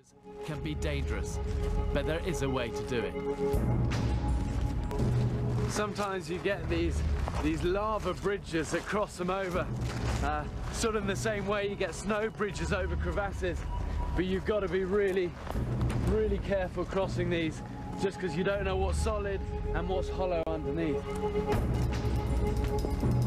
roads can be dangerous, but there is a way to do it. Sometimes you get these lava bridges that cross them over, sort of in the same way you get snow bridges over crevasses, but you've got to be really careful crossing these, just because you don't know what's solid and what's hollow underneath.